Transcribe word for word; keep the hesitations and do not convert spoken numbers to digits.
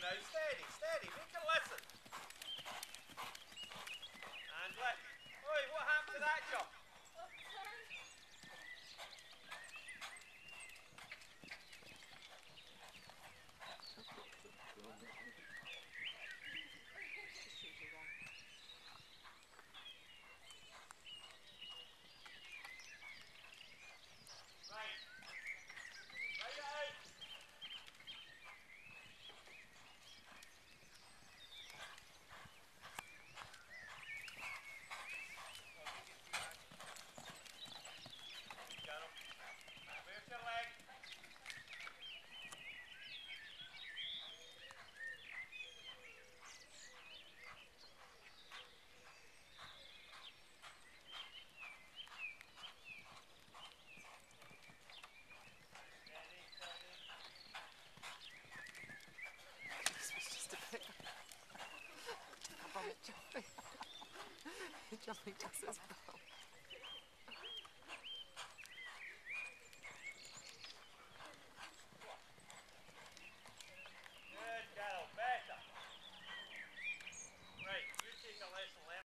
now, steady, steady, make a listen. And let. Oi, what happened to that jump? Right. Right out. Where's your leg? This was just a bit from it jumping. Jumping just as well.